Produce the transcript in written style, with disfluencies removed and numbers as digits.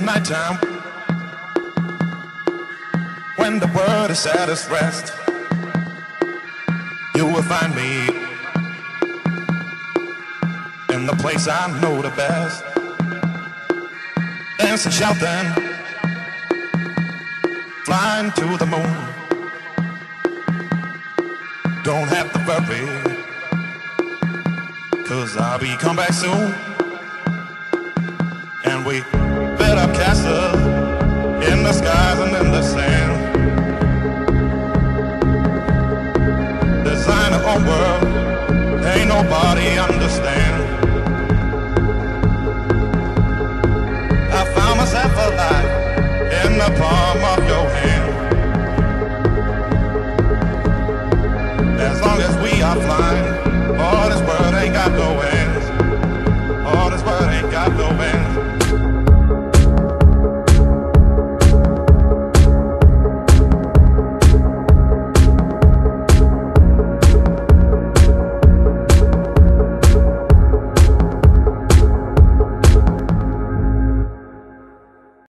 nighttime, when the world is at its rest, you will find me in the place I know the best, dancing, shouting, flying to the moon. Don't have to worry, 'cause I'll be come back soon. And we built up castles in the skies and in the sand, design our own world, ain't nobody